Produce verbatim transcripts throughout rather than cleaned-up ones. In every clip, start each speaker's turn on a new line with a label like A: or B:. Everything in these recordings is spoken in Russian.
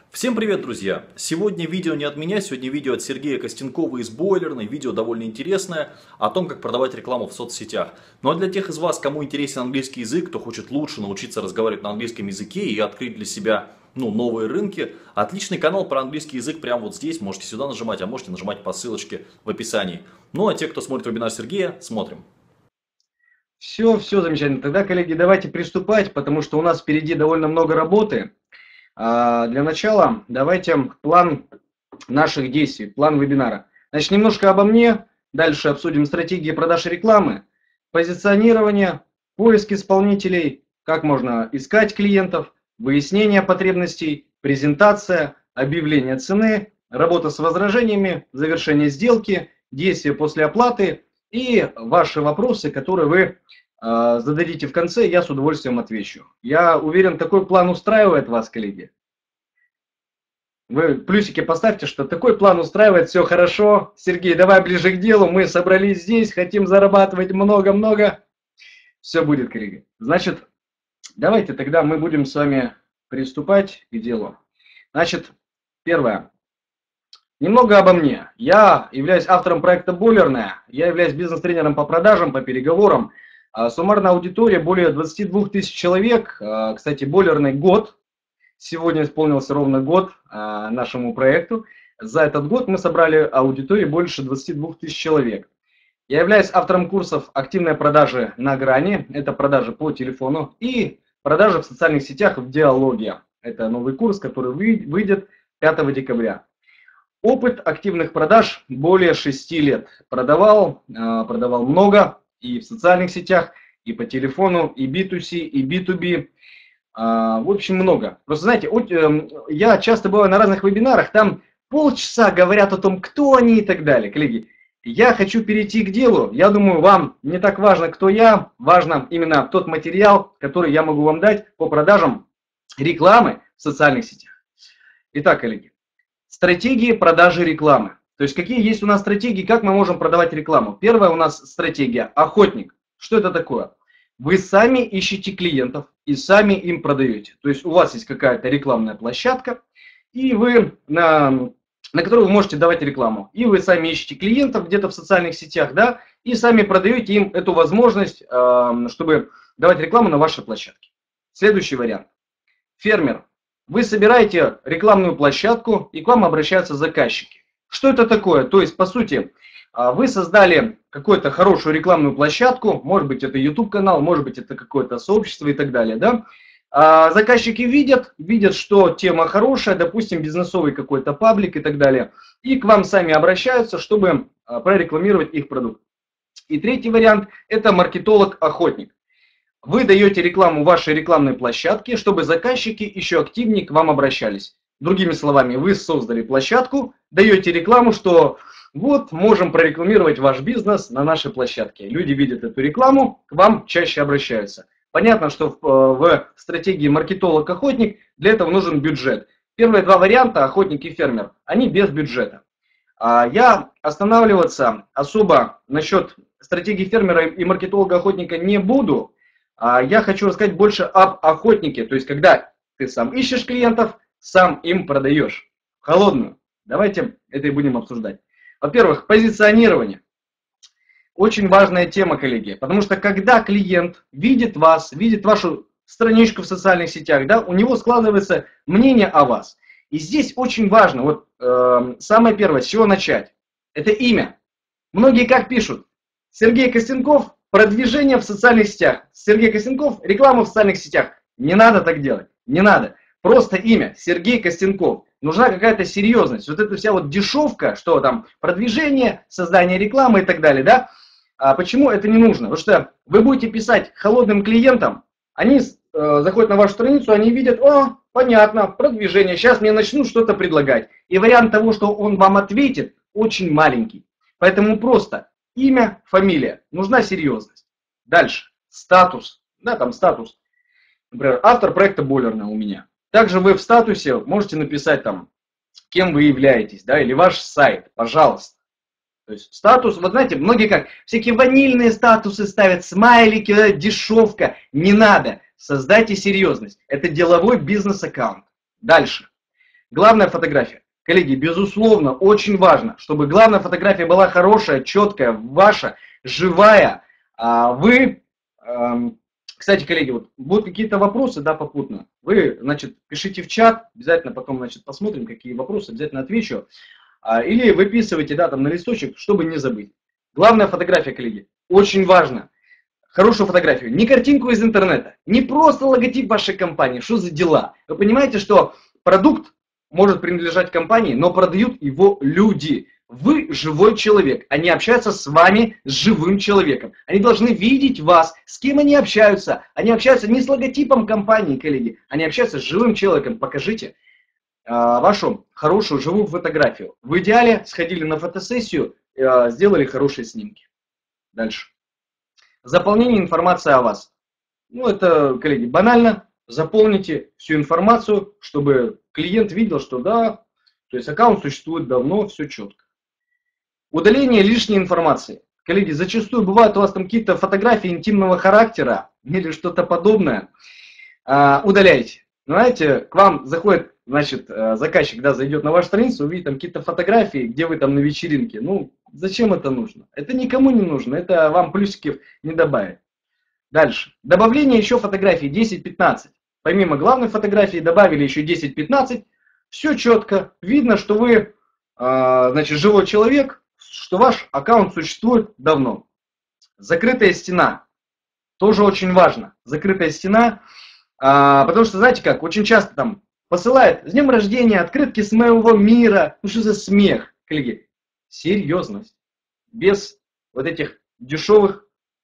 A: Всем привет, друзья! Сегодня видео не от меня, сегодня видео от Сергея Костенкова из Бойлерной. Видео довольно интересное о том, как продавать рекламу в соцсетях. Ну а для тех из вас, кому интересен английский язык, кто хочет лучше научиться разговаривать на английском языке и открыть для себя ну, новые рынки, отличный канал про английский язык прямо вот здесь. Можете сюда нажимать, а можете нажимать по ссылочке в описании. Ну а те, кто смотрит вебинар Сергея, смотрим.
B: Все, все замечательно. Тогда, коллеги, давайте приступать, потому что у нас впереди довольно много работы. А для начала давайте план наших действий, план вебинара. Значит, немножко обо мне, дальше обсудим стратегии продаж и рекламы, позиционирование, поиск исполнителей, как можно искать клиентов, выяснение потребностей, презентация, объявление цены, работа с возражениями, завершение сделки, действия после оплаты и ваши вопросы, которые вы зададите в конце, я с удовольствием отвечу. Я уверен, такой план устраивает вас, коллеги. Вы плюсики поставьте, что такой план устраивает, все хорошо. Сергей, давай ближе к делу, мы собрались здесь, хотим зарабатывать много-много. Все будет, коллеги. Значит, давайте тогда мы будем с вами приступать к делу. Значит, первое. Немного обо мне. Я являюсь автором проекта Бойлерная, я являюсь бизнес-тренером по продажам, по переговорам. Суммарная аудитория более двадцати двух тысяч человек. Кстати, Бойлерный год. Сегодня исполнился ровно год нашему проекту. За этот год мы собрали аудиторию больше двадцати двух тысяч человек. Я являюсь автором курсов «Активные продажи на грани». Это продажи по телефону. И продажи в социальных сетях в диалоге. Это новый курс, который выйдет пятого декабря. Опыт активных продаж более шести лет. Продавал, продавал много. И в социальных сетях, и по телефону, и би ту си, и би ту би. А, в общем, много. Просто, знаете, я часто бываю на разных вебинарах, там полчаса говорят о том, кто они и так далее. Коллеги, я хочу перейти к делу. Я думаю, вам не так важно, кто я. Важно именно тот материал, который я могу вам дать по продажам рекламы в социальных сетях. Итак, коллеги, стратегии продажи рекламы. То есть, какие есть у нас стратегии, как мы можем продавать рекламу? Первая у нас стратегия – охотник. Что это такое? Вы сами ищете клиентов и сами им продаете. То есть, у вас есть какая-то рекламная площадка, и вы, на, на которую вы можете давать рекламу. И вы сами ищете клиентов где-то в социальных сетях, да, и сами продаете им эту возможность, чтобы давать рекламу на вашей площадке. Следующий вариант. Фермер. Вы собираете рекламную площадку, и к вам обращаются заказчики. Что это такое? То есть, по сути, вы создали какую-то хорошую рекламную площадку, может быть, это ютуб канал, может быть, это какое-то сообщество и так далее, да? А заказчики видят, видят, что тема хорошая, допустим, бизнесовый какой-то паблик и так далее, и к вам сами обращаются, чтобы прорекламировать их продукт. И третий вариант – это маркетолог-охотник. Вы даете рекламу вашей рекламной площадке, чтобы заказчики еще активнее к вам обращались. Другими словами, вы создали площадку, даете рекламу, что вот можем прорекламировать ваш бизнес на нашей площадке. Люди видят эту рекламу, к вам чаще обращаются. Понятно, что в, в стратегии маркетолог-охотник для этого нужен бюджет. Первые два варианта, охотник и фермер, они без бюджета. А я останавливаться особо насчет стратегии фермера и маркетолога-охотника не буду. А я хочу рассказать больше об охотнике, то есть когда ты сам ищешь клиентов, сам им продаешь. Холодную. Давайте это и будем обсуждать. Во-первых, позиционирование. Очень важная тема, коллеги. Потому что когда клиент видит вас, видит вашу страничку в социальных сетях, да, у него складывается мнение о вас. И здесь очень важно, вот э, самое первое, с чего начать. Это имя. Многие как пишут? Сергей Костенков, продвижение в социальных сетях. Сергей Костенков, реклама в социальных сетях. Не надо так делать. Не надо. Просто имя Сергей Костенков. Нужна какая-то серьезность. Вот эта вся вот дешевка, что там продвижение, создание рекламы и так далее, да? А почему это не нужно? Потому что вы будете писать холодным клиентам, они э, заходят на вашу страницу, они видят, о, понятно, продвижение, сейчас мне начнут что-то предлагать. И вариант того, что он вам ответит, очень маленький. Поэтому просто имя, фамилия. Нужна серьезность. Дальше. Статус. Да, там статус. Например, автор проекта Бойлерная у меня. Также вы в статусе можете написать там, кем вы являетесь, да, или ваш сайт, пожалуйста. То есть статус, вот знаете, многие как, всякие ванильные статусы ставят, смайлики, да, дешевка. Не надо. Создайте серьезность. Это деловой бизнес-аккаунт. Дальше. Главная фотография. Коллеги, безусловно, очень важно, чтобы главная фотография была хорошая, четкая, ваша, живая. А вы, эм, кстати, коллеги, вот будут какие-то вопросы, да, попутно. Вы, значит, пишите в чат, обязательно потом, значит, посмотрим, какие вопросы, обязательно отвечу. А, или выписывайте, да, там на листочек, чтобы не забыть. Главная фотография, коллеги, очень важно. Хорошую фотографию, не картинку из интернета, не просто логотип вашей компании, что за дела. Вы понимаете, что продукт может принадлежать компании, но продают его люди. Вы живой человек, они общаются с вами, с живым человеком. Они должны видеть вас, с кем они общаются. Они общаются не с логотипом компании, коллеги, они общаются с живым человеком. Покажите э, вашу хорошую живую фотографию. В идеале сходили на фотосессию, э, сделали хорошие снимки. Дальше. Заполнение информации о вас. Ну, это, коллеги, банально. Заполните всю информацию, чтобы клиент видел, что да, то есть аккаунт существует давно, все четко. Удаление лишней информации. Коллеги, зачастую бывают у вас там какие-то фотографии интимного характера или что-то подобное. А, удаляйте. Знаете, к вам заходит, значит, заказчик, да, зайдет на вашу страницу, увидит там какие-то фотографии, где вы там на вечеринке. Ну, зачем это нужно? Это никому не нужно, это вам плюсиков не добавит. Дальше. Добавление еще фотографий десять-пятнадцать. Помимо главной фотографии добавили еще десять-пятнадцать. Все четко. Видно, что вы, э, значит, живой человек, что ваш аккаунт существует давно. Закрытая стена. Тоже очень важно. Закрытая стена. Э, потому что, знаете как, очень часто там посылают с днем рождения, открытки с моего мира. Ну что за смех, коллеги? Серьезность. Без вот этих дешевых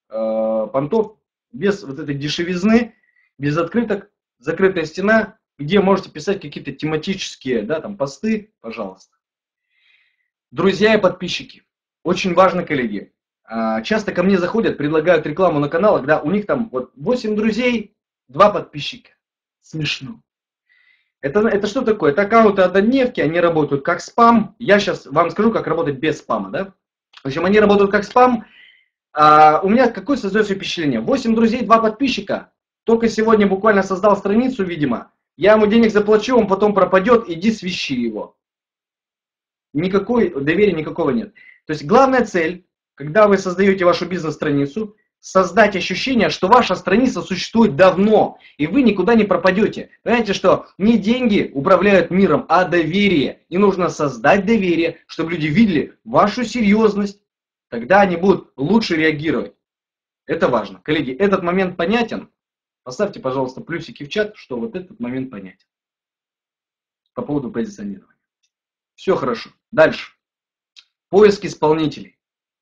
B: э, понтов. Без вот этой дешевизны, без открыток, закрытая стена, где можете писать какие-то тематические, да, там, посты, пожалуйста. Друзья и подписчики. Очень важно, коллеги. Часто ко мне заходят, предлагают рекламу на канал, когда у них там вот восемь друзей, два подписчика. Смешно. Это, это что такое? Это аккаунты однодневки, они работают как спам. Я сейчас вам скажу, как работать без спама, да? В общем, они работают как спам. А у меня какое создается впечатление? восемь друзей, два подписчика. Только сегодня буквально создал страницу, видимо. Я ему денег заплачу, он потом пропадет, иди свищи его. Никакой доверия никакого нет. То есть главная цель, когда вы создаете вашу бизнес-страницу, создать ощущение, что ваша страница существует давно, и вы никуда не пропадете. Понимаете, что не деньги управляют миром, а доверие. И нужно создать доверие, чтобы люди видели вашу серьезность. Тогда они будут лучше реагировать. Это важно. Коллеги, этот момент понятен? Поставьте, пожалуйста, плюсики в чат, что вот этот момент понятен. По поводу позиционирования. Все хорошо. Дальше. Поиск исполнителей.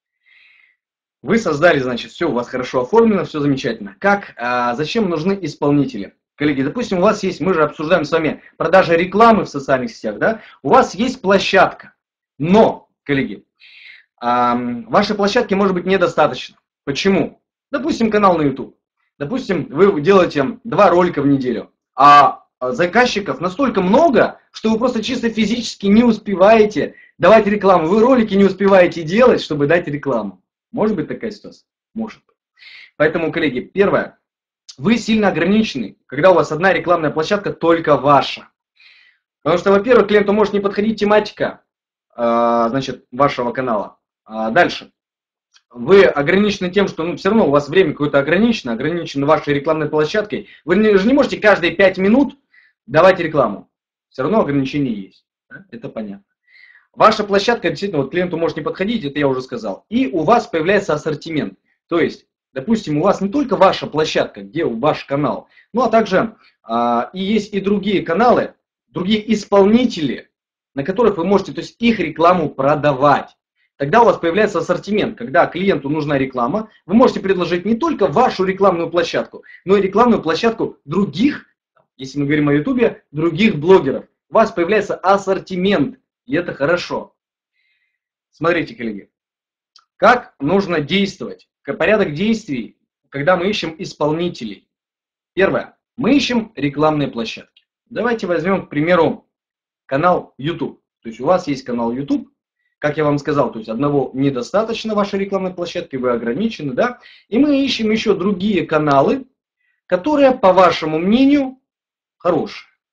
B: Вы создали, значит, все у вас хорошо оформлено, все замечательно. Как, а, зачем нужны исполнители? Коллеги, допустим, у вас есть, мы же обсуждаем с вами продажа рекламы в социальных сетях, да? У вас есть площадка, но, коллеги, вашей площадки может быть недостаточно. Почему? Допустим, канал на YouTube. Допустим, вы делаете два ролика в неделю, а заказчиков настолько много, что вы просто чисто физически не успеваете давать рекламу. Вы ролики не успеваете делать, чтобы дать рекламу. Может быть такая ситуация? Может быть. Поэтому, коллеги, первое. Вы сильно ограничены, когда у вас одна рекламная площадка только ваша. Потому что, во-первых, клиенту может не подходить тематика, значит, вашего канала. Дальше. Вы ограничены тем, что ну, все равно у вас время какое-то ограничено, ограничено вашей рекламной площадкой. Вы не, же не можете каждые пять минут давать рекламу. Все равно ограничения есть. Да? Это понятно. Ваша площадка действительно вот, клиенту может не подходить, это я уже сказал. И у вас появляется ассортимент. То есть, допустим, у вас не только ваша площадка, где ваш канал, ну а также а, и есть и другие каналы, другие исполнители, на которых вы можете, то есть их рекламу продавать. Тогда у вас появляется ассортимент, когда клиенту нужна реклама, вы можете предложить не только вашу рекламную площадку, но и рекламную площадку других, если мы говорим о ютубе, других блогеров. У вас появляется ассортимент, и это хорошо. Смотрите, коллеги, как нужно действовать, порядок действий, когда мы ищем исполнителей. Первое, мы ищем рекламные площадки. Давайте возьмем, к примеру, канал YouTube. То есть у вас есть канал YouTube. Как я вам сказал, то есть одного недостаточно вашей рекламной площадки, вы ограничены, да? И мы ищем еще другие каналы, которые, по вашему мнению, хорошие.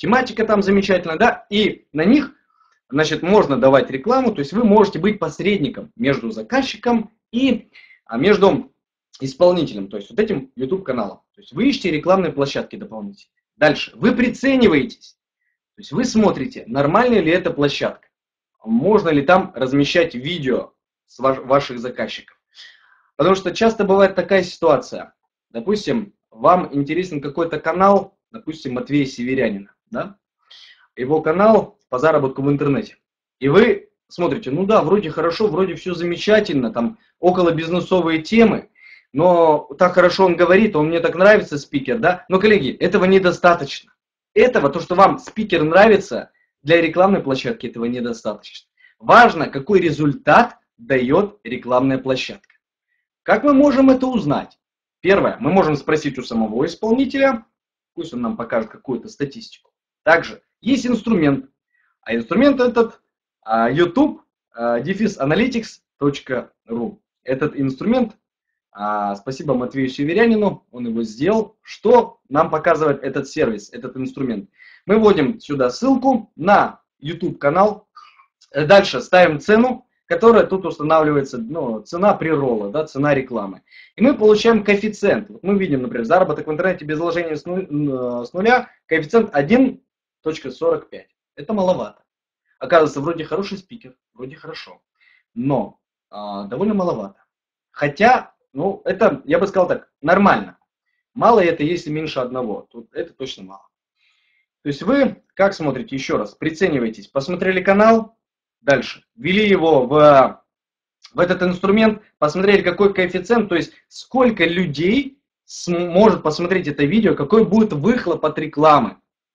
B: тематика там замечательная, да, и на них, значит, можно давать рекламу, то есть вы можете быть посредником между заказчиком и а, между исполнителем, то есть вот этим YouTube каналом. То есть вы ищете рекламные площадки дополнительные. Дальше, вы прицениваетесь, то есть вы смотрите, нормальная ли эта площадка, можно ли там размещать видео с ваш, ваших заказчиков. Потому что часто бывает такая ситуация, допустим, вам интересен какой-то канал, допустим, Матвея Северянина, да? Его канал по заработку в интернете. И вы смотрите, ну да, вроде хорошо, вроде все замечательно, там около бизнесовые темы, но так хорошо он говорит, он мне так нравится, спикер, да? Но, коллеги, этого недостаточно. Этого, то, что вам спикер нравится, для рекламной площадки этого недостаточно. Важно, какой результат дает рекламная площадка. Как мы можем это узнать? Первое, мы можем спросить у самого исполнителя, пусть он нам покажет какую-то статистику. Также есть инструмент, а инструмент этот YouTube дефис аналитикс точка ру. Этот инструмент, спасибо Матвею Северянину, он его сделал. Что нам показывает этот сервис, этот инструмент? Мы вводим сюда ссылку на YouTube канал, дальше ставим цену, которая тут устанавливается, ну, цена преролла, да, цена рекламы. И мы получаем коэффициент. Вот мы видим, например, заработок в интернете без вложения с нуля, коэффициент один целых сорок пять. Это маловато. Оказывается, вроде хороший спикер, вроде хорошо, но а, довольно маловато. Хотя, ну, это, я бы сказал так, нормально. Мало это, если меньше одного. Тут это точно мало. То есть вы, как смотрите, еще раз, прицениваетесь, посмотрели канал, дальше, ввели его в, в этот инструмент, посмотрели, какой коэффициент, то есть сколько людей может посмотреть это видео, какой будет выхлоп от рекламы.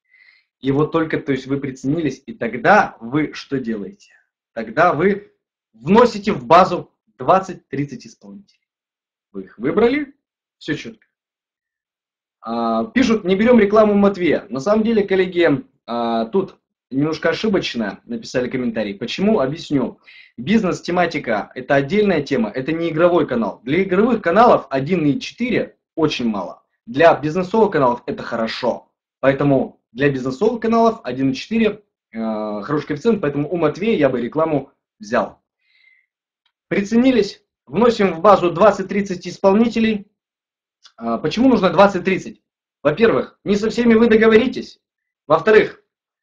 B: И вот только, то есть вы приценились, и тогда вы что делаете? Тогда вы вносите в базу двадцать-тридцать исполнителей. Вы их выбрали, все четко. А, пишут, не берем рекламу Матвея. На самом деле, коллеги, а, тут немножко ошибочно написали комментарий. Почему? Объясню. Бизнес-тематика – это отдельная тема, это не игровой канал. Для игровых каналов один и четыре очень мало. Для бизнесовых каналов это хорошо. Поэтому для бизнесовых каналов один и четыре э, хороший коэффициент, поэтому у Матвея я бы рекламу взял. Приценились, вносим в базу двадцать-тридцать исполнителей. А, почему нужно двадцать-тридцать? Во-первых, не со всеми вы договоритесь. Во-вторых,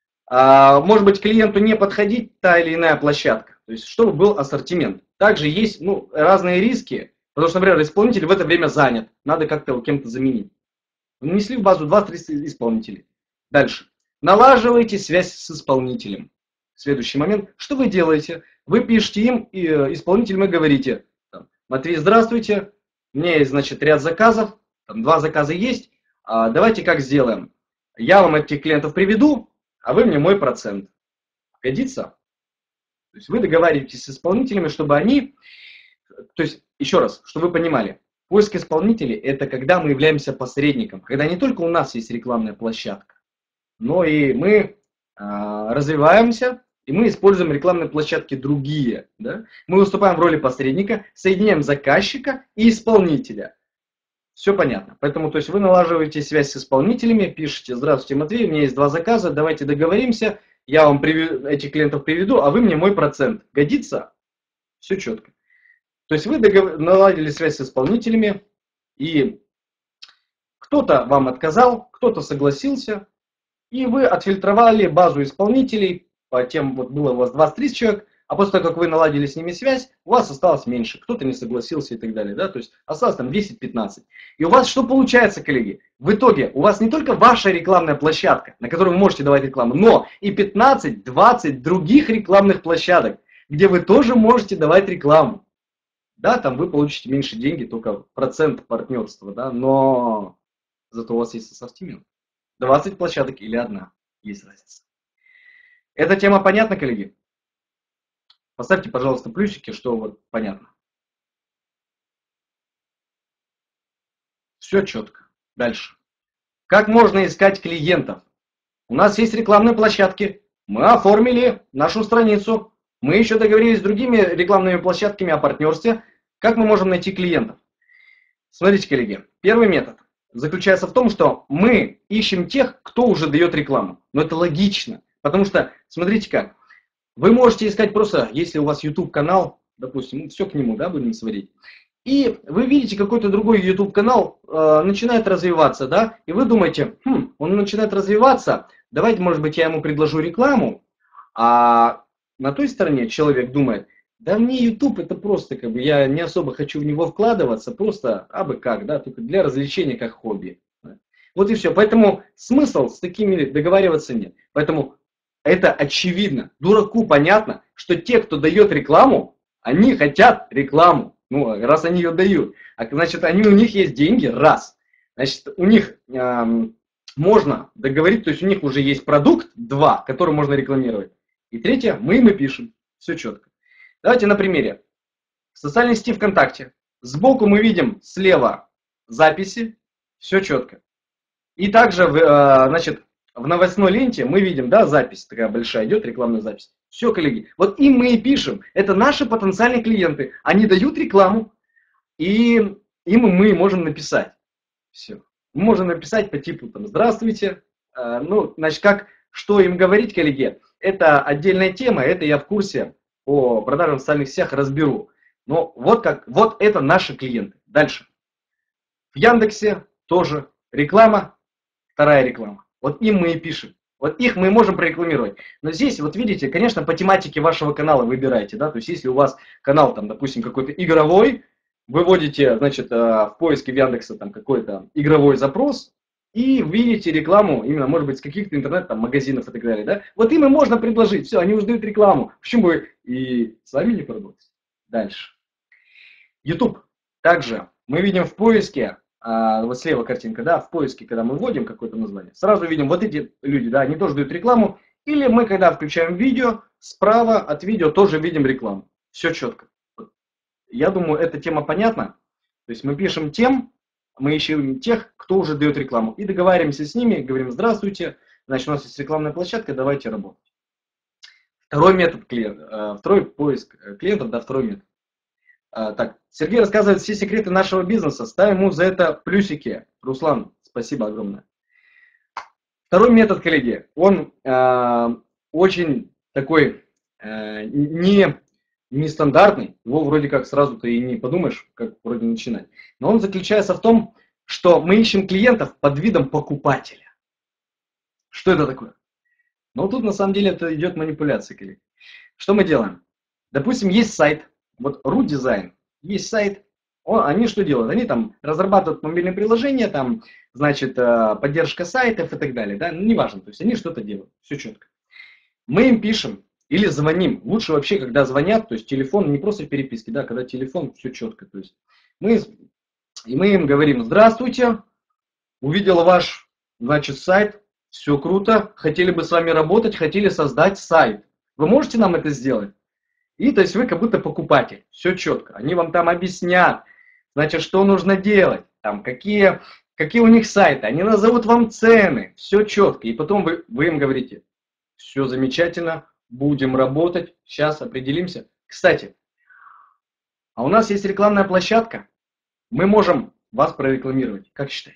B: а, может быть клиенту не подходит та или иная площадка. То есть, чтобы был ассортимент. Также есть, ну, разные риски, потому что, например, исполнитель в это время занят. Надо как-то кем-то заменить. Внесли в базу двадцать-тридцать исполнителей. Дальше. Налаживаете связь с исполнителем. Следующий момент. Что вы делаете? Вы пишете им, и исполнителям и говорите: Матвей, здравствуйте, у меня есть, значит, ряд заказов, там два заказа есть, а давайте как сделаем? Я вам этих клиентов приведу, а вы мне мой процент. Годится? То есть вы договариваетесь с исполнителями, чтобы они, то есть, еще раз, чтобы вы понимали, поиск исполнителей – это когда мы являемся посредником, когда не только у нас есть рекламная площадка, но и мы а, развиваемся, и мы используем рекламные площадки другие. Да? Мы выступаем в роли посредника, соединяем заказчика и исполнителя. Все понятно. Поэтому, то есть, вы налаживаете связь с исполнителями, пишете: здравствуйте, Матвей, у меня есть два заказа, давайте договоримся, я вам приведу, этих клиентов приведу, а вы мне мой процент. Годится? Все четко. То есть вы договор... наладили связь с исполнителями, и кто-то вам отказал, кто-то согласился, и вы отфильтровали базу исполнителей, по тем, вот было у вас двадцать-тридцать человек, а после того, как вы наладили с ними связь, у вас осталось меньше, кто-то не согласился и так далее, да, то есть осталось там десять-пятнадцать. И у вас что получается, коллеги? В итоге у вас не только ваша рекламная площадка, на которой вы можете давать рекламу, но и пятнадцать-двадцать других рекламных площадок, где вы тоже можете давать рекламу. Да, там вы получите меньше деньги, только процент партнерства, да, но зато у вас есть ассортимент. двадцать площадок или одна, есть разница. Эта тема понятна, коллеги? Поставьте, пожалуйста, плюсики, что вот понятно. Все четко. Дальше. Как можно искать клиентов? У нас есть рекламные площадки. Мы оформили нашу страницу. Мы еще договорились с другими рекламными площадками о партнерстве. Как мы можем найти клиентов? Смотрите, коллеги. Первый метод. заключается в том, что мы ищем тех, кто уже дает рекламу. Но это логично. Потому что, смотрите как, вы можете искать просто, если у вас YouTube канал, допустим, ну, все к нему, да, будем сводить. И вы видите, какой-то другой YouTube канал э, начинает развиваться, да, и вы думаете, хм, он начинает развиваться, давайте, может быть, я ему предложу рекламу, а на той стороне человек думает, да мне YouTube это просто, как бы, я не особо хочу в него вкладываться, просто абы как, да, только для развлечения, как хобби. Вот и все. Поэтому смысл с такими договариваться нет. Поэтому это очевидно. Дураку понятно, что те, кто дает рекламу, они хотят рекламу. Ну, раз они ее дают. А значит, они, у них есть деньги, раз. Значит, у них эм, можно договорить, то есть у них уже есть продукт, два, который можно рекламировать. И третье, мы им и пишем. Все четко. Давайте на примере. В социальной сети ВКонтакте. Сбоку мы видим слева записи. Все четко. И также, значит, в новостной ленте мы видим, да, запись такая большая идет, рекламная запись. Все, коллеги. Вот им мы и пишем. Это наши потенциальные клиенты. Они дают рекламу, и им мы можем написать. Все. Мы можем написать по типу, там, здравствуйте. Ну, значит, как, что им говорить, коллеги, это отдельная тема, это я в курсе по продажам в социальных сетях разберу. Но вот как, вот это наши клиенты. Дальше. В Яндексе тоже реклама, вторая реклама. Вот им мы и пишем. Вот их мы можем прорекламировать. Но здесь, вот видите, конечно, по тематике вашего канала выбирайте, да, то есть если у вас канал, там, допустим, какой-то игровой, вы вводите, значит, в поиске в Яндексе там какой-то игровой запрос и видите рекламу, именно, может быть, с каких-то интернет-магазинов и так далее, да. Вот им и можно предложить, все, они уже дают рекламу. Почему бы и с вами не поработать? Дальше. YouTube. Также мы видим в поиске, а, вот слева картинка, да, в поиске, когда мы вводим какое-то название, сразу видим вот эти люди, да, они тоже дают рекламу. Или мы, когда включаем видео, справа от видео тоже видим рекламу. Все четко. Я думаю, эта тема понятна. То есть мы пишем тем, мы ищем тех, кто уже дает рекламу. И договариваемся с ними, говорим, здравствуйте, значит, у нас есть рекламная площадка, давайте работать. Второй метод клиента, второй поиск клиентов, да, второй метод. Так, Сергей рассказывает все секреты нашего бизнеса. Ставим ему за это плюсики. Руслан, спасибо огромное. Второй метод, коллеги, он э, очень такой э, не, нестандартный. Его вроде как сразу ты и не подумаешь, как вроде начинать. Но он заключается в том, что мы ищем клиентов под видом покупателя. Что это такое? Ну, тут на самом деле это идет манипуляция, коллеги. Что мы делаем? Допустим, есть сайт. Вот ру-дизайн, есть сайт, он, они что делают? Они там разрабатывают мобильные приложения, там, значит, поддержка сайтов и так далее, да, ну, неважно, то есть они что-то делают, все четко. Мы им пишем или звоним, лучше вообще, когда звонят, то есть телефон, не просто в переписке, да, когда телефон, все четко, то есть мы, и мы им говорим, здравствуйте, увидел ваш, значит, сайт, все круто, хотели бы с вами работать, хотели создать сайт, вы можете нам это сделать? И то есть вы как будто покупатель, все четко. Они вам там объяснят, значит, что нужно делать, там, какие, какие у них сайты, они назовут вам цены, все четко. И потом вы, вы им говорите, все замечательно, будем работать, сейчас определимся. Кстати, а у нас есть рекламная площадка, мы можем вас прорекламировать, как считаете?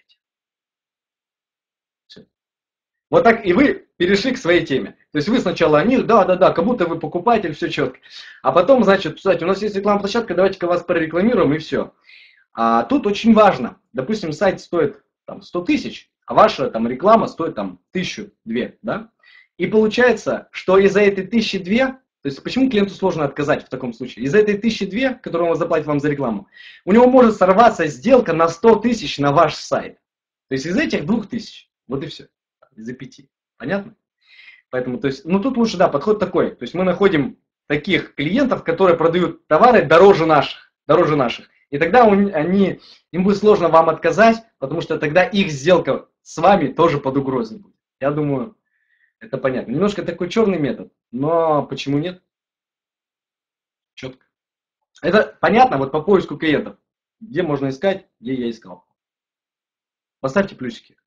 B: Все. Вот так и вы перешли к своей теме. То есть вы сначала о них, да-да-да, как будто вы покупатель, все четко. А потом, значит, кстати, у нас есть рекламная площадка, давайте-ка вас прорекламируем и все. А тут очень важно, допустим, сайт стоит там, сто тысяч, а ваша там реклама стоит там тысячу две, да? И получается, что из-за этой тысячи две, то есть почему клиенту сложно отказать в таком случае? Из-за этой тысячи две, которую он заплатит вам за рекламу, у него может сорваться сделка на сто тысяч на ваш сайт. То есть из этих двух тысяч, вот и все, из-за пяти. Понятно? Поэтому, то есть, ну тут лучше, да, подход такой. То есть мы находим таких клиентов, которые продают товары дороже наших, дороже наших. И тогда они, им будет сложно вам отказать, потому что тогда их сделка с вами тоже под угрозой будет. Я думаю, это понятно. Немножко такой черный метод, но почему нет? Четко. Это понятно вот по поиску клиентов. Где можно искать, где я искал. Поставьте плюсики.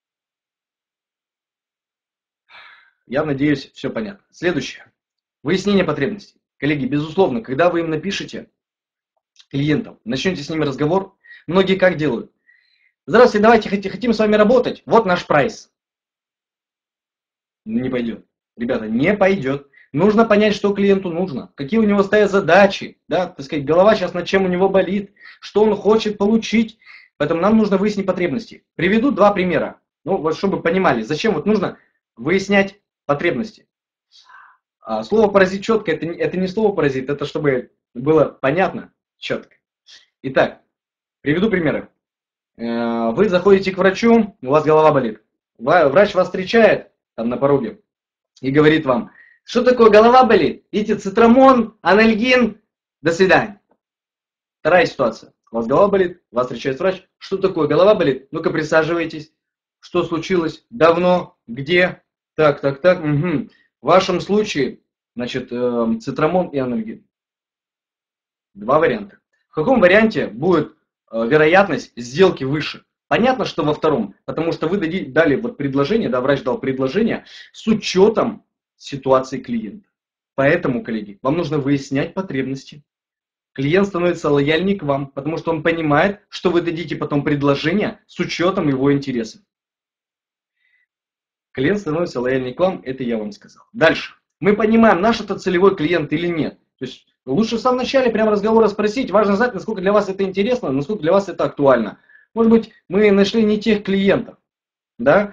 B: Я надеюсь, все понятно. Следующее. Выяснение потребностей. Коллеги, безусловно, когда вы им напишете клиентам, начнете с ними разговор, многие как делают? здравствуйте, давайте хотим с вами работать, вот наш прайс. Не пойдет. Ребята, не пойдет. Нужно понять, что клиенту нужно, какие у него стоят задачи, да, так сказать, голова сейчас над чем у него болит, что он хочет получить. Поэтому нам нужно выяснить потребности. Приведу два примера. Ну, вот чтобы понимали, зачем вот нужно выяснять потребности. А слово паразит четко, это, это не слово паразит, это чтобы было понятно четко. Итак, приведу примеры. Вы заходите к врачу, у вас голова болит. Врач вас встречает там на пороге и говорит вам, что такое голова болит? Идите цитрамон, анальгин, до свидания. Вторая ситуация. У вас голова болит, вас встречает врач. Что такое голова болит? Ну-ка присаживайтесь. Что случилось? Давно? Где? Так, так, так. Угу. В вашем случае, значит, э, цитрамон и анальгин. Два варианта. В каком варианте будет э, вероятность сделки выше? Понятно, что во втором, потому что вы дали, дали вот предложение, да, врач дал предложение с учетом ситуации клиента. Поэтому, коллеги, вам нужно выяснять потребности. Клиент становится лояльнее к вам, потому что он понимает, что вы дадите потом предложение с учетом его интересов. Клиент становится лояльнее к вам, это я вам сказал. Дальше. Мы понимаем, наш это целевой клиент или нет. То есть лучше в самом начале прямо разговора спросить, важно знать, насколько для вас это интересно, насколько для вас это актуально. Может быть, мы нашли не тех клиентов, да,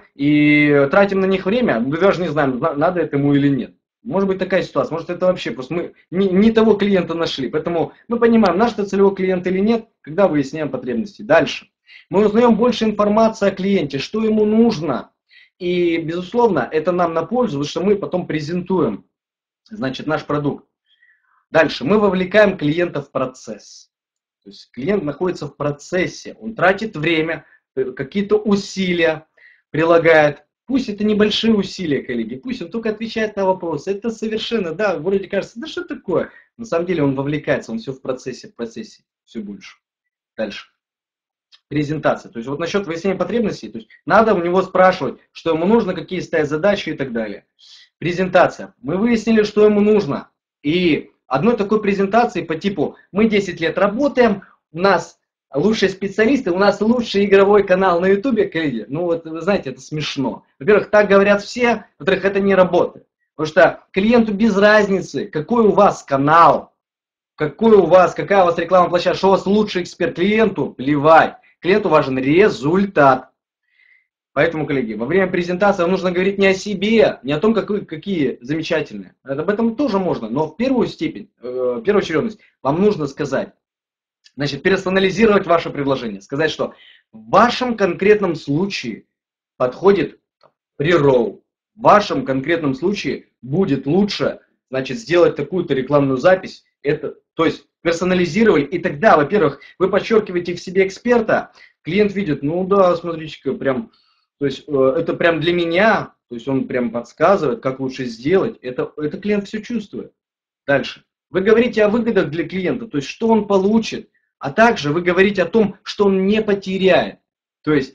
B: и тратим на них время, мы даже не знаем, надо это ему или нет. Может быть такая ситуация, может это вообще просто мы не, не того клиента нашли. Поэтому мы понимаем, наш это целевой клиент или нет, когда выясняем потребности. Дальше. Мы узнаем больше информации о клиенте, что ему нужно. И, безусловно, это нам на пользу, потому что мы потом презентуем, значит, наш продукт. Дальше. Мы вовлекаем клиента в процесс. То есть клиент находится в процессе, он тратит время, какие-то усилия прилагает. Пусть это небольшие усилия, коллеги, пусть он только отвечает на вопросы. Это совершенно, да, вроде кажется, да что такое? На самом деле он вовлекается, он все в процессе, в процессе, все больше. Дальше. Презентация. То есть вот насчет выяснения потребностей, то есть надо у него спрашивать, что ему нужно, какие стоят задачи и так далее. Презентация. Мы выяснили, что ему нужно. И одной такой презентации по типу мы десять лет работаем, у нас лучшие специалисты, у нас лучший игровой канал на ютубе, коллеги. Ну вот вы знаете, это смешно. Во-первых, так говорят все, во-вторых, это не работает. Потому что клиенту без разницы, какой у вас канал, какой у вас, какая у вас рекламная площадка, что у вас лучший эксперт, клиенту плевать. Клиенту важен результат. Поэтому, коллеги, во время презентации вам нужно говорить не о себе, не о том, как вы, какие замечательные. Об этом тоже можно, но в первую степень, в первую очередность, вам нужно сказать, значит, персонализировать ваше предложение. Сказать, что в вашем конкретном случае подходит pre-roll. В вашем конкретном случае будет лучше, значит, сделать такую-то рекламную запись. Это, то есть персонализировали, и тогда, во-первых, вы подчеркиваете в себе эксперта, клиент видит, ну да, смотрите-ка, прям, то есть э, это прям для меня, то есть он прям подсказывает, как лучше сделать, это, это клиент все чувствует. Дальше. Вы говорите о выгодах для клиента, то есть что он получит, а также вы говорите о том, что он не потеряет. То есть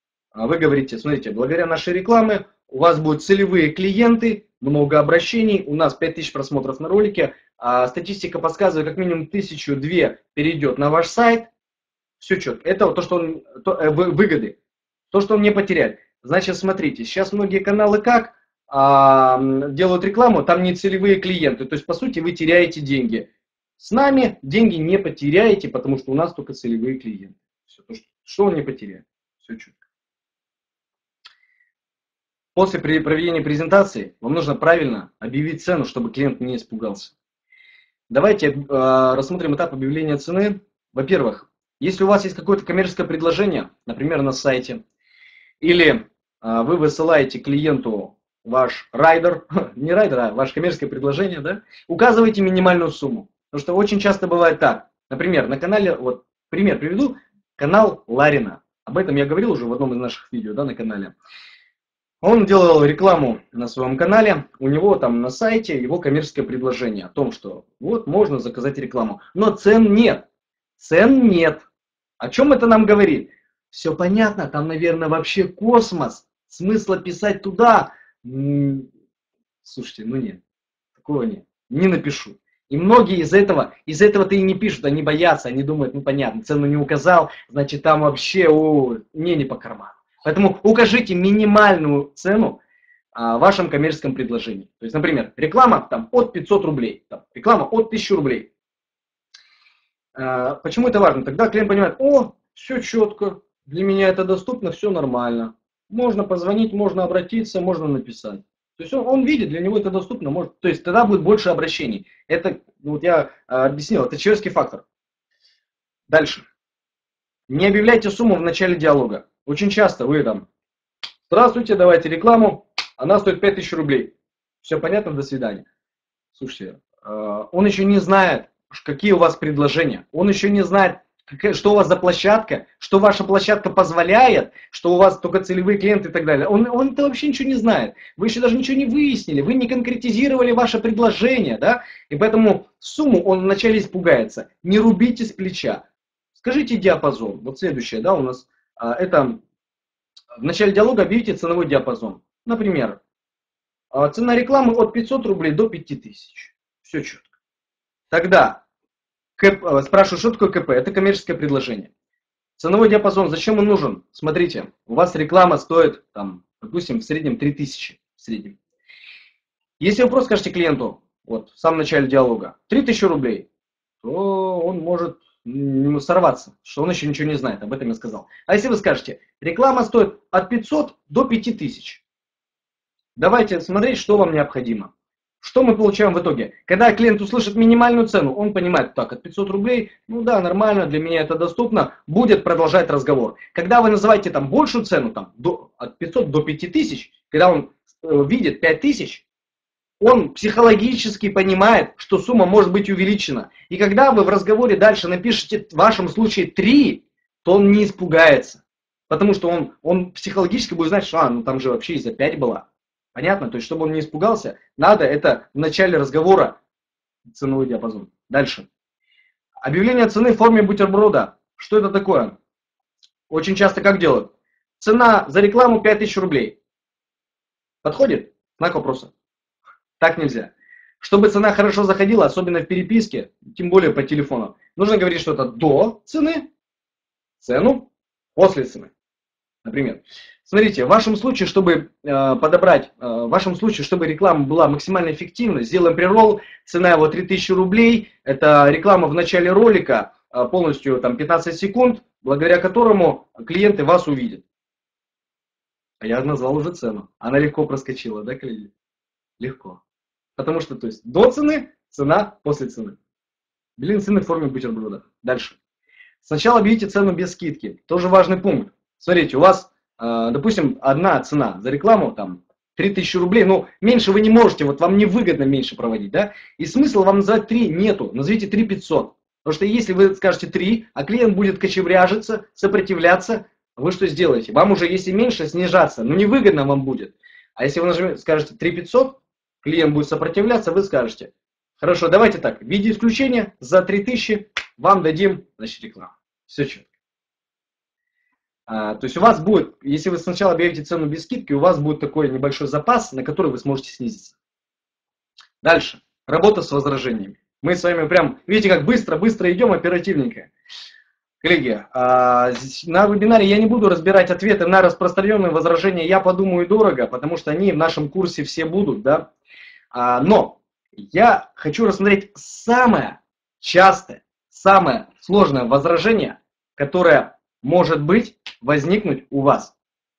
B: вы говорите, смотрите, благодаря нашей рекламе у вас будут целевые клиенты, много обращений, у нас пять тысяч просмотров на ролике, а статистика подсказывает, как минимум тысячу-две перейдет на ваш сайт. Все четко. Это то, что он, то, э, выгоды, то, что он не потеряет. Значит, смотрите, сейчас многие каналы как а, делают рекламу, там не целевые клиенты, то есть, по сути, вы теряете деньги. С нами деньги не потеряете, потому что у нас только целевые клиенты. Все, то, что, что он не потеряет. Все четко. После проведения презентации вам нужно правильно объявить цену, чтобы клиент не испугался. Давайте э, рассмотрим этап объявления цены. Во-первых, если у вас есть какое-то коммерческое предложение, например, на сайте, или э, вы высылаете клиенту ваш райдер, не райдер, а ваше коммерческое предложение, да, указывайте минимальную сумму. Потому что очень часто бывает так. Например, на канале, вот пример приведу, канал Ларина. Об этом я говорил уже в одном из наших видео, да, на канале. Он делал рекламу на своем канале, у него там на сайте его коммерческое предложение о том, что вот можно заказать рекламу, но цен нет, цен нет. О чем это нам говорит? Все понятно, там, наверное, вообще космос, смысла писать туда, слушайте, ну нет, такого нет, не напишу. И многие из этого, из этого-то и не пишут, они боятся, они думают, ну понятно, цену не указал, значит там вообще о, мне не по карману. Поэтому укажите минимальную цену а, в вашем коммерческом предложении. То есть, например, реклама там, от пятисот рублей, там, реклама от тысячи рублей. А, почему это важно? Тогда клиент понимает, о, все четко, для меня это доступно, все нормально. Можно позвонить, можно обратиться, можно написать. То есть он, он видит, для него это доступно, может, то есть тогда будет больше обращений. Это, ну, вот я а, объяснил, это человеческий фактор. Дальше. Не объявляйте сумму в начале диалога. Очень часто вы там, здравствуйте, давайте рекламу, она стоит пять тысяч рублей. Все понятно, до свидания. Слушайте, а, он еще не знает, какие у вас предложения, он еще не знает, что у вас за площадка, что ваша площадка позволяет, что у вас только целевые клиенты и так далее. Он, он это вообще ничего не знает. Вы еще даже ничего не выяснили, вы не конкретизировали ваше предложение, да? И поэтому сумму он вначале испугается. Не рубите с плеча. Скажите диапазон. Вот следующее, да, у нас а, это в начале диалога объявите ценовой диапазон. Например, а, цена рекламы от пятисот рублей до пяти тысяч. Все четко. Тогда КП, спрашиваю, что такое КП? Это коммерческое предложение. Ценовой диапазон, зачем он нужен? Смотрите, у вас реклама стоит, там, допустим, в среднем три тысячи. В среднем. Если вы просто скажете клиенту, вот, в самом начале диалога, три тысячи рублей, то он может ему сорваться, что он еще ничего не знает, об этом я сказал. А если вы скажете, реклама стоит от пятисот до пяти тысяч, давайте смотреть, что вам необходимо. Что мы получаем в итоге? Когда клиент услышит минимальную цену, он понимает, так, от пятисот рублей, ну да, нормально, для меня это доступно, будет продолжать разговор. Когда вы называете там большую цену, там, до, от пятисот до пяти тысяч, когда он э, видит пять тысяч, он психологически понимает, что сумма может быть увеличена. И когда вы в разговоре дальше напишите в вашем случае три, то он не испугается. Потому что он, он психологически будет знать, что а, ну там же вообще и за пять была. Понятно? То есть, чтобы он не испугался, надо это в начале разговора ценовой диапазон. Дальше. Объявление цены в форме бутерброда. Что это такое? Очень часто как делают? Цена за рекламу пять тысяч рублей. Подходит? Знак вопроса. Так нельзя. Чтобы цена хорошо заходила, особенно в переписке, тем более по телефону, нужно говорить что-то до цены, цену, после цены. Например. Смотрите, в вашем случае, чтобы э, подобрать, э, в вашем случае, чтобы реклама была максимально эффективной, сделаем преролл, цена его три тысячи рублей, это реклама в начале ролика, э, полностью там пятнадцать секунд, благодаря которому клиенты вас увидят. А я назвал уже цену, она легко проскочила, да, коллеги? Легко. Потому что, то есть, до цены, цена после цены. Блин, цены в форме бутерброда. Дальше. Сначала объявите цену без скидки, тоже важный пункт. Смотрите, у вас допустим, одна цена за рекламу, там, три тысячи рублей, но меньше вы не можете, вот вам невыгодно меньше проводить, да, и смысла вам называть три нету, назовите три пятьсот, потому что если вы скажете три, а клиент будет кочевряжиться, сопротивляться, вы что сделаете? Вам уже, если меньше, снижаться, но невыгодно вам будет, а если вы нажмете, скажете три пятьсот, клиент будет сопротивляться, вы скажете, хорошо, давайте так, в виде исключения, за три тысячи вам дадим, значит, рекламу, все четко. А, то есть у вас будет, если вы сначала объявите цену без скидки, у вас будет такой небольшой запас, на который вы сможете снизиться. Дальше. Работа с возражениями. Мы с вами прям, видите, как быстро-быстро идем, оперативненько. Коллеги, а, на вебинаре я не буду разбирать ответы на распространенные возражения «я подумаю дорого», потому что они в нашем курсе все будут, да. А, но я хочу рассмотреть самое частое, самое сложное возражение, которое может быть возникнуть у вас.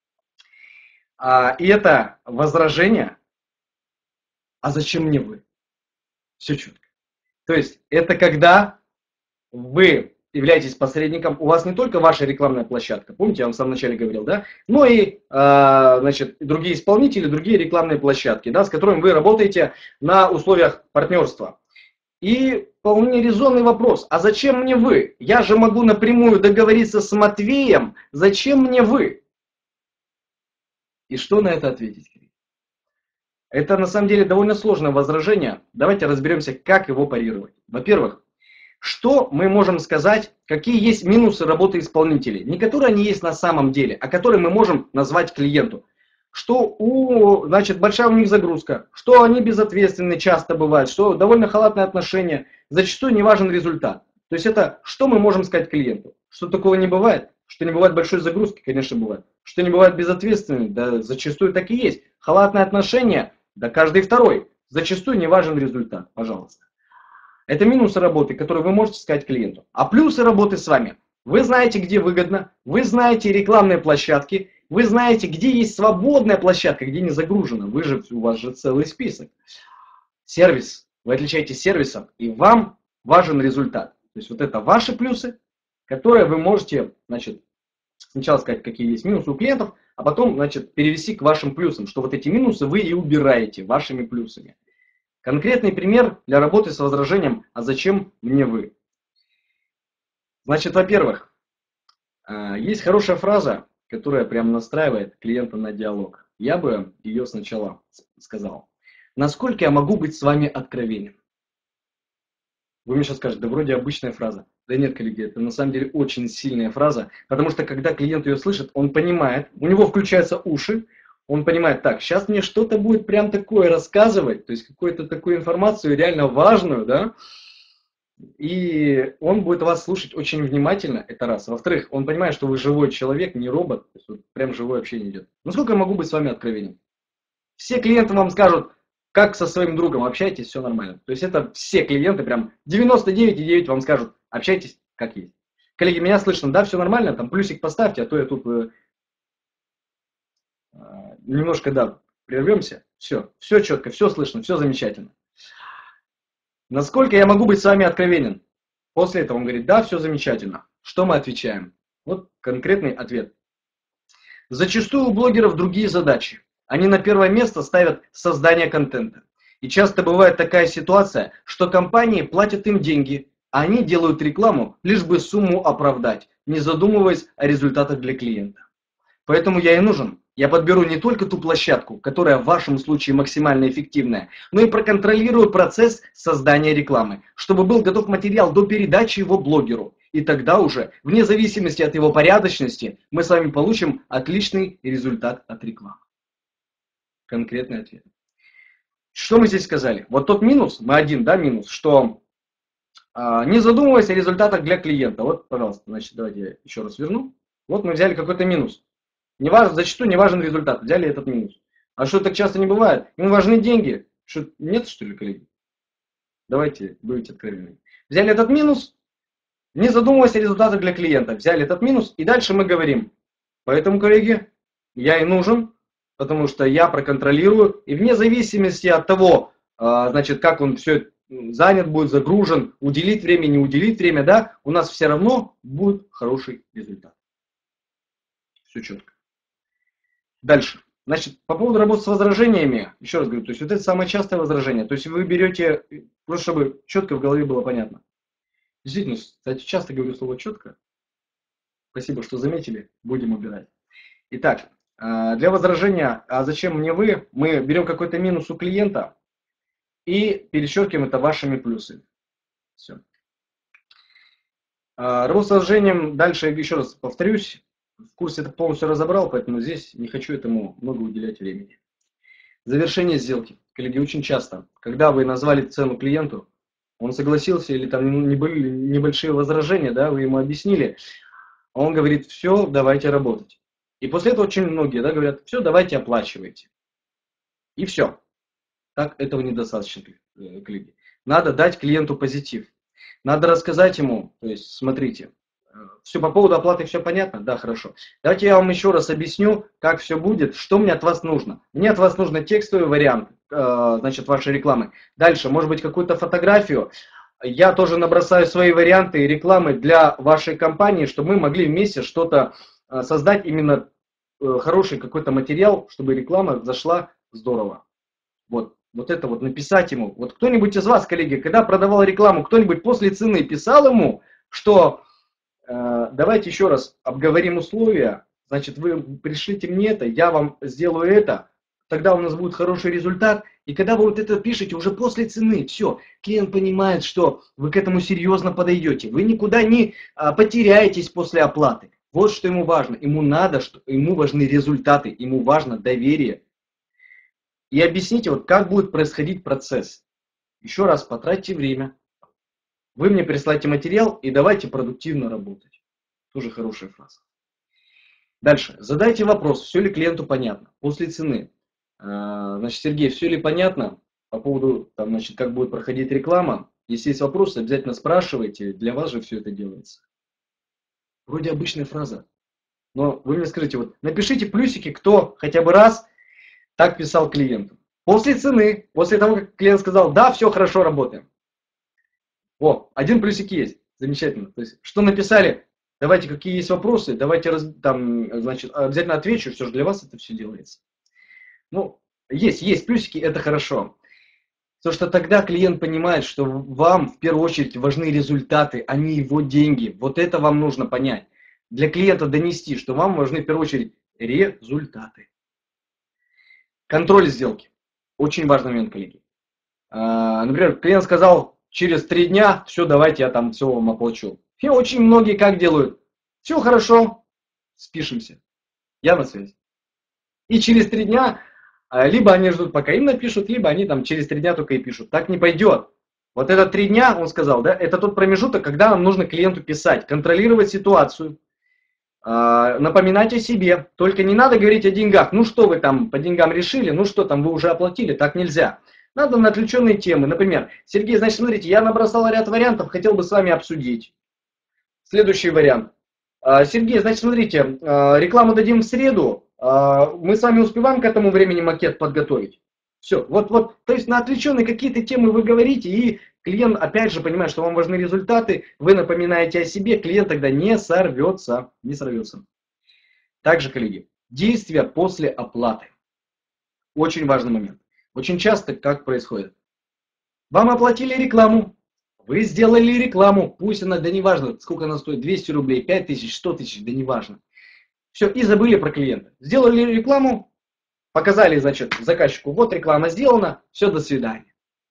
B: А, и это возражение, а зачем мне вы? Все четко. То есть это когда вы являетесь посредником, у вас не только ваша рекламная площадка, помните, я вам в самом начале говорил, да, но и а, значит, другие исполнители, другие рекламные площадки, да, с которыми вы работаете на условиях партнерства. И вполне резонный вопрос, а зачем мне вы? Я же могу напрямую договориться с Матвеем, зачем мне вы? И что на это ответить? Это на самом деле довольно сложное возражение. Давайте разберемся, как его парировать. Во-первых, что мы можем сказать, какие есть минусы работы исполнителей? Не которые они есть на самом деле, а которые мы можем назвать клиенту. что у, значит, большая у них загрузка, что они безответственны часто бывают, что довольно халатное отношение, зачастую не важен результат. То есть это что мы можем сказать клиенту? Что такого не бывает? Что не бывает большой загрузки? Конечно, бывает. Что не бывает безответственным? Да, зачастую так и есть. Халатное отношение? Да каждый второй. Зачастую не важен результат. Пожалуйста. Это минусы работы, которые вы можете сказать клиенту. А плюсы работы с вами. Вы знаете, где выгодно, вы знаете рекламные площадки, вы знаете, где есть свободная площадка, где не загружена. Вы же, у вас же целый список. Сервис. Вы отличаетесь сервисом, и вам важен результат. То есть вот это ваши плюсы, которые вы можете, значит, сначала сказать, какие есть минусы у клиентов, а потом, значит, перевести к вашим плюсам, что вот эти минусы вы и убираете вашими плюсами. Конкретный пример для работы с возражением «А зачем мне вы?». Значит, во-первых, есть хорошая фраза, которая прям настраивает клиента на диалог. Я бы ее сначала сказал. Насколько я могу быть с вами откровенен? Вы мне сейчас скажете, да вроде обычная фраза. Да нет, коллеги, это на самом деле очень сильная фраза, потому что когда клиент ее слышит, он понимает, у него включаются уши, он понимает, так, сейчас мне что-то будет прям такое рассказывать, то есть какую-то такую информацию реально важную, да, и он будет вас слушать очень внимательно, это раз. Во-вторых, он понимает, что вы живой человек, не робот, то есть вот прям живое общение идет. Насколько я могу быть с вами откровенен? Все клиенты вам скажут, как со своим другом общайтесь, все нормально. То есть это все клиенты, прям девяносто девять и девять вам скажут, общайтесь как есть. Коллеги, меня слышно, да, все нормально, там плюсик поставьте, а то я тут э, немножко, да, прервемся. Все, все четко, все слышно, все замечательно. Насколько я могу быть с вами откровенен? После этого он говорит, да, все замечательно. Что мы отвечаем? Вот конкретный ответ. Зачастую у блогеров другие задачи. Они на первое место ставят создание контента. И часто бывает такая ситуация, что компании платят им деньги, а они делают рекламу, лишь бы сумму оправдать, не задумываясь о результатах для клиента. Поэтому я и нужен. Я подберу не только ту площадку, которая в вашем случае максимально эффективная, но и проконтролирую процесс создания рекламы, чтобы был готов материал до передачи его блогеру. И тогда уже, вне зависимости от его порядочности, мы с вами получим отличный результат от рекламы. Конкретный ответ. Что мы здесь сказали? Вот тот минус, мы один, да, минус, что а, не задумываясь о результатах для клиента. Вот, пожалуйста, значит, давайте я еще раз верну. Вот мы взяли какой-то минус. Не важно, зачастую не важен результат. Взяли этот минус. А что так часто не бывает? Им важны деньги. Что, нет, что ли, коллеги? Давайте будете откровенны. Взяли этот минус, не задумываясь о результатах для клиента. Взяли этот минус, и дальше мы говорим. Поэтому, коллеги, я и нужен, потому что я проконтролирую. И вне зависимости от того, значит, как он все занят будет, загружен, уделить время, не уделить время, да, у нас все равно будет хороший результат. Все четко. Дальше. Значит, по поводу работы с возражениями, еще раз говорю, то есть вот это самое частое возражение. То есть вы берете, просто чтобы четко в голове было понятно. Действительно, кстати, часто говорю слово четко. Спасибо, что заметили. Будем убирать. Итак, для возражения, а зачем мне вы, мы берем какой-то минус у клиента и перечеркиваем это вашими плюсами. Все. Работа с возражением, дальше еще раз повторюсь. В курсе это полностью разобрал, поэтому здесь не хочу этому много уделять времени. Завершение сделки. Коллеги, очень часто, когда вы назвали цену клиенту, он согласился или там не были небольшие возражения, да, вы ему объяснили, он говорит, все, давайте работать. И после этого очень многие, да, говорят, все, давайте оплачивайте. И все. Так этого недостаточно, коллеги. Надо дать клиенту позитив. Надо рассказать ему, то есть, смотрите, все по поводу оплаты, все понятно? Да, хорошо. Давайте я вам еще раз объясню, как все будет, что мне от вас нужно. Мне от вас нужно текстовый вариант, э, значит, вашей рекламы. Дальше, может быть, какую-то фотографию. Я тоже набросаю свои варианты рекламы для вашей компании, чтобы мы могли вместе что-то э, создать, именно э, хороший какой-то материал, чтобы реклама зашла здорово. Вот, вот это вот написать ему. Вот кто-нибудь из вас, коллеги, когда продавал рекламу, кто-нибудь после цены писал ему, что... Давайте еще раз обговорим условия. Значит, вы пришлите мне это, я вам сделаю это. Тогда у нас будет хороший результат. И когда вы вот это пишете уже после цены, все, клиент понимает, что вы к этому серьезно подойдете. Вы никуда не потеряетесь после оплаты. Вот что ему важно. Ему надо, что, ему важны результаты, ему важно доверие. И объясните, вот как будет происходить процесс. Еще раз потратьте время. Вы мне присылайте материал и давайте продуктивно работать. Тоже хорошая фраза. Дальше. Задайте вопрос, все ли клиенту понятно. После цены. Значит, Сергей, все ли понятно по поводу, там, значит, как будет проходить реклама? Если есть вопросы, обязательно спрашивайте. Для вас же все это делается. Вроде обычная фраза. Но вы мне скажите, вот напишите плюсики, кто хотя бы раз так писал клиенту. После цены, после того, как клиент сказал, да, все хорошо, работаем. О, один плюсик есть. Замечательно. То есть, что написали, давайте, какие есть вопросы, давайте, раз, там, значит, обязательно отвечу, все же для вас это все делается. Ну, есть, есть плюсики, это хорошо. Потому что тогда клиент понимает, что вам в первую очередь важны результаты, а не его деньги. Вот это вам нужно понять. Для клиента донести, что вам важны в первую очередь результаты. Контроль сделки. Очень важный момент, коллеги. Например, клиент сказал, через три дня, все, давайте я там все вам оплачу. И очень многие как делают? Все хорошо, спишемся. Я на связи. И через три дня, либо они ждут, пока им напишут, либо они там через три дня только и пишут. Так не пойдет. Вот это три дня, он сказал, да, это тот промежуток, когда нам нужно клиенту писать, контролировать ситуацию. Напоминать о себе, только не надо говорить о деньгах. Ну что вы там по деньгам решили, ну что там вы уже оплатили, так нельзя. Надо на отвлеченные темы. Например, Сергей, значит, смотрите, я набросал ряд вариантов, хотел бы с вами обсудить. Следующий вариант. Сергей, значит, смотрите, рекламу дадим в среду, мы с вами успеваем к этому времени макет подготовить. Все, вот, вот, то есть на отвлеченные какие-то темы вы говорите, и клиент опять же понимает, что вам важны результаты, вы напоминаете о себе, клиент тогда не сорвется, не сорвется. Также, коллеги, действия после оплаты. Очень важный момент. Очень часто как происходит? Вам оплатили рекламу, вы сделали рекламу, пусть она, да неважно, сколько она стоит, двести рублей, пять тысяч, сто тысяч, да неважно. Все, и забыли про клиента. Сделали рекламу, показали, значит, заказчику, вот реклама сделана, все, до свидания.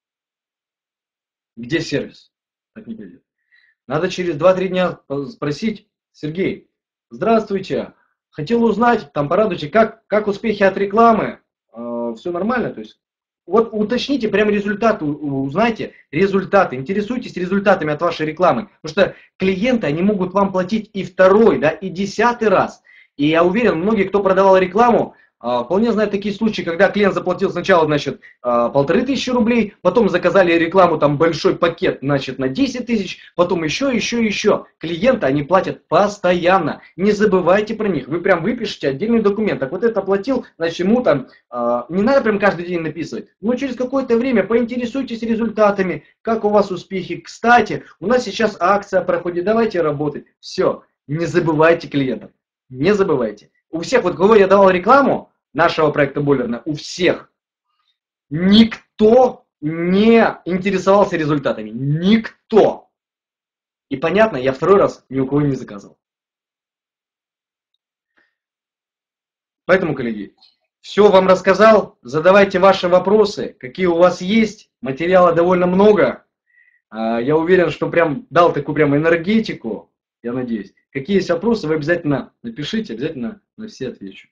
B: Где сервис? Так не пойдет. Надо через два-три дня спросить, Сергей, здравствуйте, хотел узнать, там порадуйте, как, как успехи от рекламы, э, все нормально, то есть, вот уточните прям результаты, узнайте результаты, интересуйтесь результатами от вашей рекламы, потому что клиенты, они могут вам платить и второй, да, и десятый раз, и я уверен, многие, кто продавал рекламу, вполне знают такие случаи, когда клиент заплатил сначала, значит, полторы тысячи рублей, потом заказали рекламу, там большой пакет, значит, на десять тысяч, потом еще, еще, еще. Клиенты, они платят постоянно. Не забывайте про них. Вы прям выпишите отдельный документ. Так вот это оплатил, значит, ему там, не надо прям каждый день написывать, но через какое-то время поинтересуйтесь результатами, как у вас успехи. Кстати, у нас сейчас акция проходит, давайте работать. Все, не забывайте клиентов. Не забывайте. У всех, вот кого я давал рекламу, нашего проекта Бойлерна, у всех никто не интересовался результатами. Никто. И понятно, я второй раз ни у кого не заказывал. Поэтому, коллеги, все вам рассказал. Задавайте ваши вопросы, какие у вас есть. Материала довольно много. Я уверен, что прям дал такую прям энергетику. Я надеюсь. Какие есть вопросы, вы обязательно напишите, обязательно на все отвечу.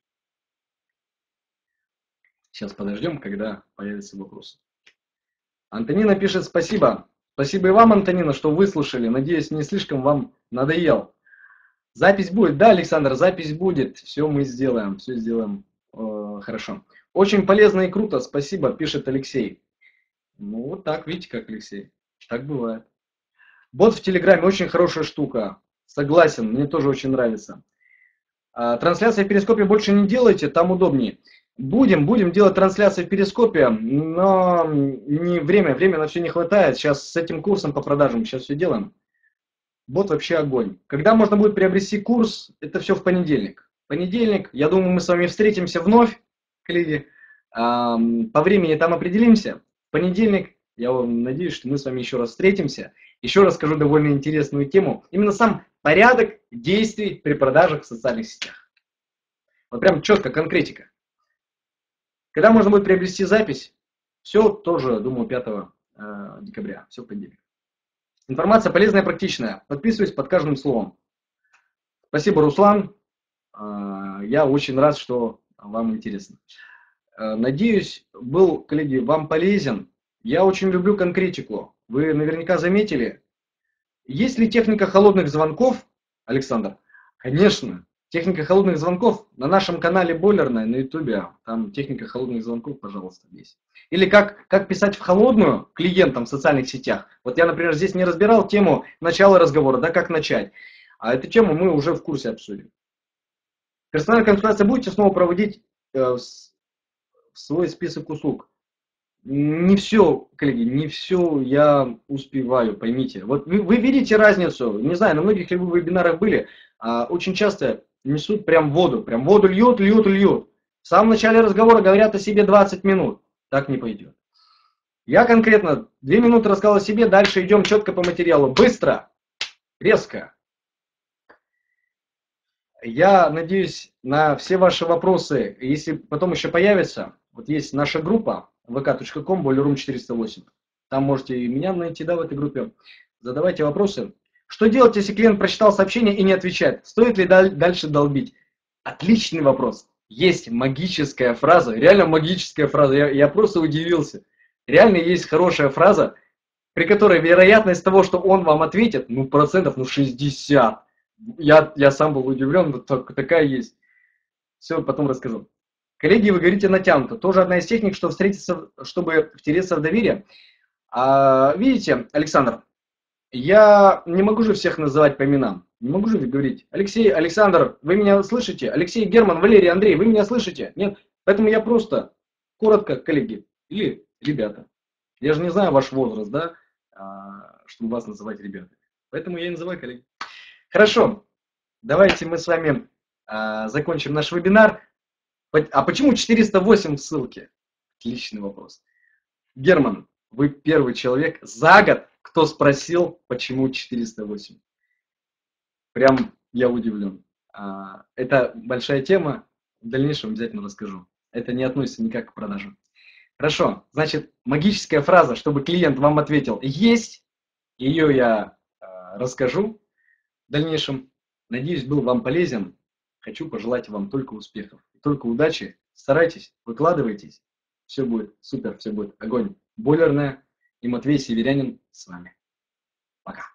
B: Сейчас подождем, когда появятся вопросы. Антонина пишет спасибо. Спасибо и вам, Антонина, что выслушали. Надеюсь, не слишком вам надоел. Запись будет? Да, Александр, запись будет. Все мы сделаем. Все сделаем э, хорошо. Очень полезно и круто. Спасибо, пишет Алексей. Ну, вот так, видите, как Алексей. Так бывает. Бот в Телеграме очень хорошая штука. Согласен, мне тоже очень нравится. А, трансляция в Перископе больше не делайте, там удобнее. Будем, будем делать трансляции в Перископе, но не время, время на все не хватает. Сейчас с этим курсом по продажам сейчас все делаем. Бот вообще огонь. Когда можно будет приобрести курс, это все в понедельник. Понедельник, я думаю, мы с вами встретимся вновь, коллеги. А, по времени там определимся. В понедельник, я вам надеюсь, что мы с вами еще раз встретимся. Еще расскажу довольно интересную тему. Именно сам порядок действий при продажах в социальных сетях. Вот прям четко, конкретика. Когда можно будет приобрести запись? Все тоже, думаю, пятого декабря. Все в понедельник. Информация полезная и практичная. Подписываюсь под каждым словом. Спасибо, Руслан. А, Я очень рад, что вам интересно. Э, Надеюсь, был, коллеги, вам полезен. Я очень люблю конкретику. Вы наверняка заметили, есть ли техника холодных звонков, Александр? Конечно. Техника холодных звонков на нашем канале Бойлерная на ютубе. Там техника холодных звонков, пожалуйста, есть. Или как, как писать в холодную клиентам в социальных сетях. Вот я, например, здесь не разбирал тему начала разговора, да, как начать. А эту тему мы уже в курсе обсудим. Персональная консультация будете снова проводить э, в с- в свой список услуг? Не все, коллеги, не все я успеваю, поймите. Вот вы, вы видите разницу, не знаю, на многих ли вы вебинарах были, а, очень часто несут прям воду, прям воду льют, льют, льют. В самом начале разговора говорят о себе двадцать минут. Так не пойдет. Я конкретно две минуты рассказал о себе, дальше идем четко по материалу. Быстро, резко. Я надеюсь на все ваши вопросы, если потом еще появятся, вот есть наша группа вэ ка точка ком бойлерум четыреста восемь. Там можете и меня найти, да, в этой группе. Задавайте вопросы. Что делать, если клиент прочитал сообщение и не отвечает? Стоит ли даль- дальше долбить? Отличный вопрос. Есть магическая фраза, реально магическая фраза. Я, я просто удивился. Реально есть хорошая фраза, при которой вероятность того, что он вам ответит, ну, процентов, ну, шестьдесят. Я, я сам был удивлен, вот так- такая есть. Все, потом расскажу. Коллеги, вы говорите натянуто. Тоже одна из техник, что встретиться, чтобы втереться в доверие. А, видите, Александр, я не могу же всех называть по именам. Не могу же говорить: Алексей, Александр, вы меня слышите? Алексей, Герман, Валерий, Андрей, вы меня слышите? Нет. Поэтому я просто коротко, коллеги, или ребята. Я же не знаю ваш возраст, да, а, чтобы вас называть ребятами. Поэтому я и называю коллеги. Хорошо, давайте мы с вами а, закончим наш вебинар. А почему четыреста восемь в ссылке? Отличный вопрос. Герман, вы первый человек за год, кто спросил, почему четыреста восемь. Прям я удивлен. А, Это большая тема, в дальнейшем обязательно расскажу. Это не относится никак к продажам. Хорошо, значит, магическая фраза, чтобы клиент вам ответил, есть. Ее я а, расскажу в дальнейшем. Надеюсь, был вам полезен. Хочу пожелать вам только успехов, только удачи. Старайтесь, выкладывайтесь. Все будет супер, все будет огонь. Бойлерная и Матвей Северянин с вами. Пока.